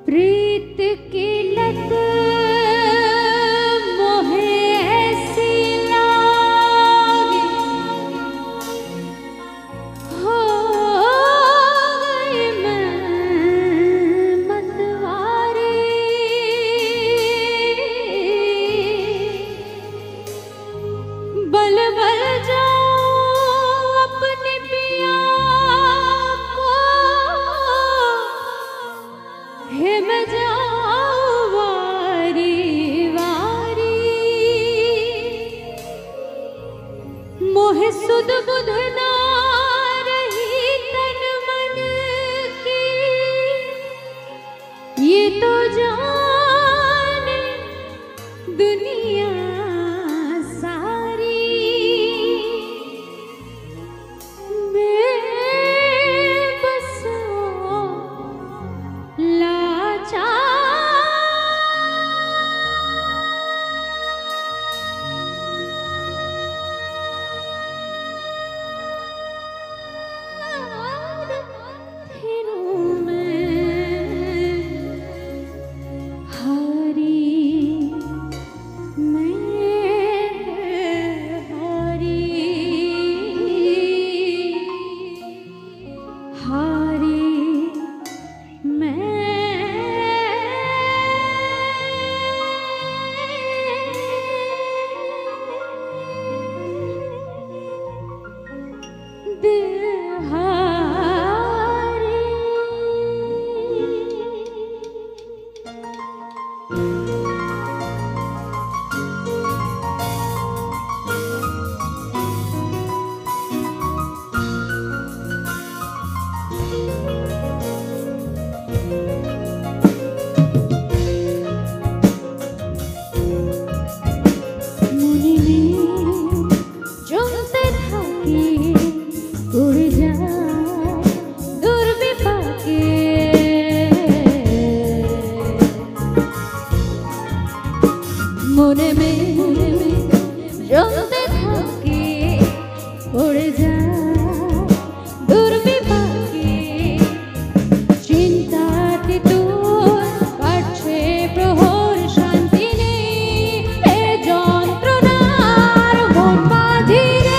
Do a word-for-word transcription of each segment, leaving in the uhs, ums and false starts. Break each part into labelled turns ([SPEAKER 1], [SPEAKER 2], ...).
[SPEAKER 1] प्रीत की लत मोहे ऐसी लागी, हो गई मैं मतवारी। बल बल जाऊं अपने पिया को, हे मैं जाऊं वारी वारी। मोहे सुध बुध ना रही तन मन की, ये तो जाने दुनिया सारी। बेबस लाचार फिरूं मैं, हारी मैं हारी, हारी मैं मोने में रोते थके उड़ जा दूर भी पाके, चिंता ती दूर काटছে প্রহর শান্তি নেই এ যন্ত্রণার মন মাঝি রে।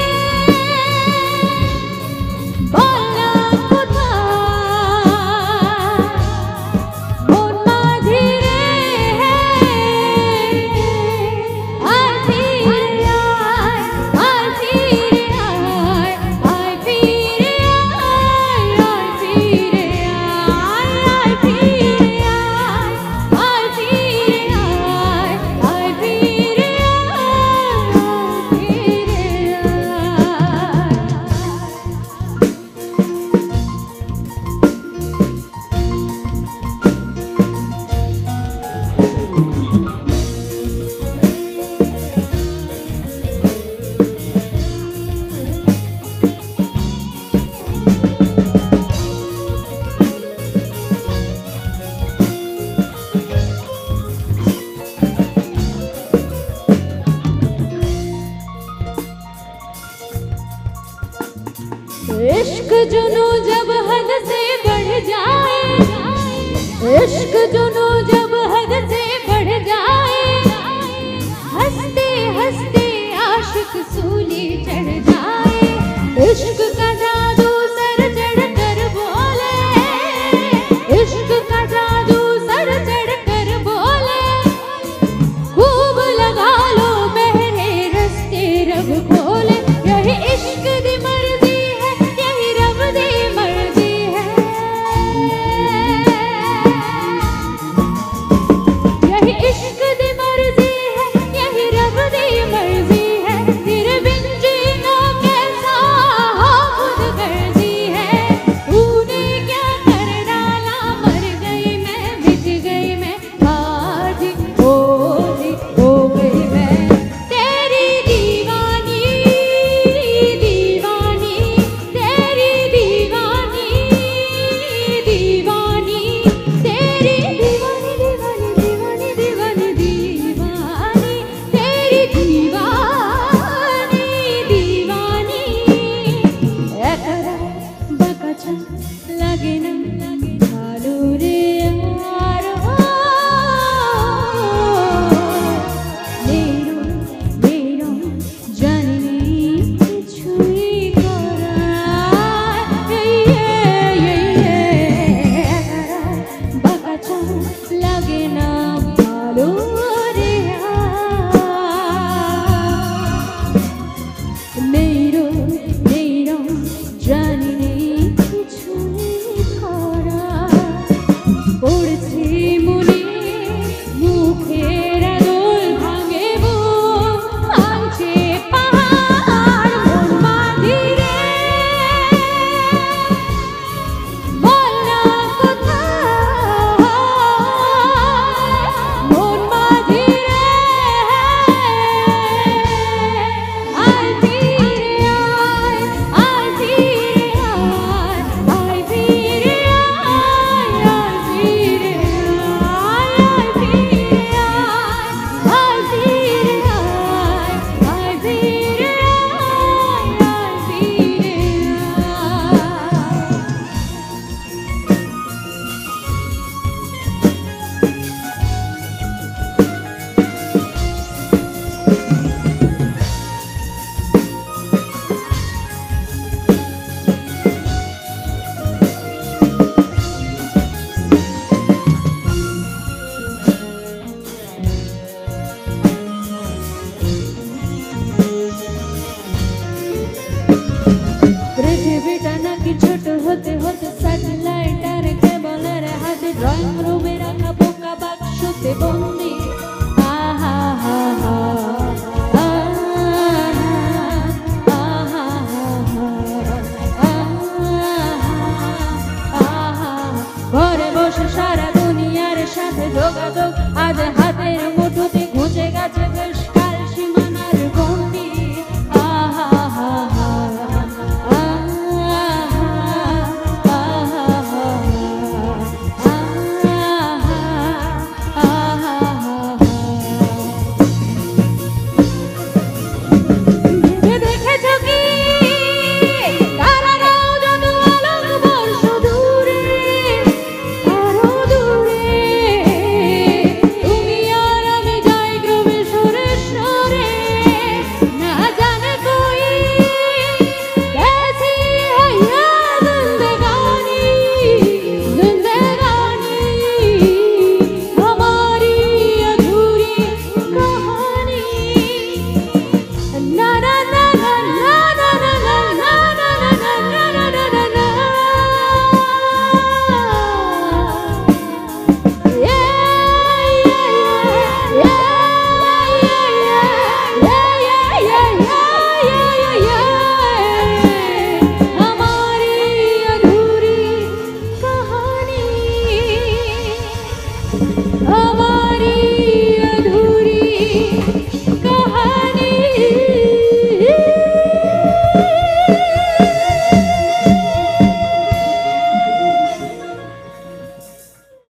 [SPEAKER 1] বললাম কোথায় মন মাঝি রে, इश्क जुनू जब हद से बढ़ जाए, इश्क जुनू जब हद से बढ़ जाए, हंसते हंसते आशिक सूली चढ़ जाए। इश्क का जादू सर चढ़ कर बोले, इश्क का जादू सर चढ़ कर बोले, खूब लगा लो मेरे रस्ते रब खोले। यही इश्क दी मर्जी है, यही रब दी मर्जी है, यही इश्क दी मर्जी है, यही रब दी मर्जी है। तेरे बिन जीना कैसा हो खुद गर्जी है, तूने क्या कर डाला मर गई मैं, बिक गई मैं, आज हो जी हो गई मैं तेरी दीवानी, दीवानी तेरी दीवानी, दीवानी পড়েছি মনে মুখের আদল ভাঙে বুক ভাঙছে পাহাড় মন মাঝি রে বল না কোথায় মন মাঝি রে আয় ফিরে আয় আয় ফিরে আয় আয় ফিরে আয় আয় ফিরে আয় আয় ফিরে আয় আয় ফিরে আয় আয় ফিরে আয় আয় ফিরে আয় পৃথিবীটা নাকি ছোট হতে হতে স্যাটেলাইট আর কেবলের হাতে ড্রয়িং রুমে রাখা বোকা বাক্সতে বন্দি আহা হা হা ঘরে বসে সারা দুনিয়ার সাথে যোগাযোগ আজ হাতের মুঠোতে